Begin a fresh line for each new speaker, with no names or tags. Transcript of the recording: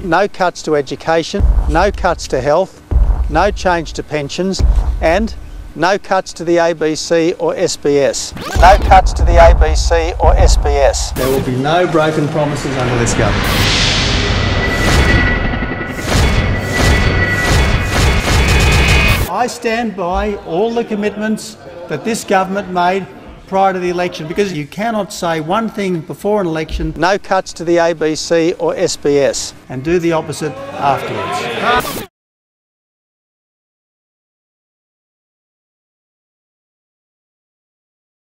no cuts to education, no cuts to health, no change to pensions, and no cuts to the ABC or SBS. No cuts to the ABC or SBS. There will be no broken promises under this government. I stand by all the commitments that this government made prior to the election, because you cannot say one thing before an election, no cuts to the ABC or SBS, and do the opposite afterwards.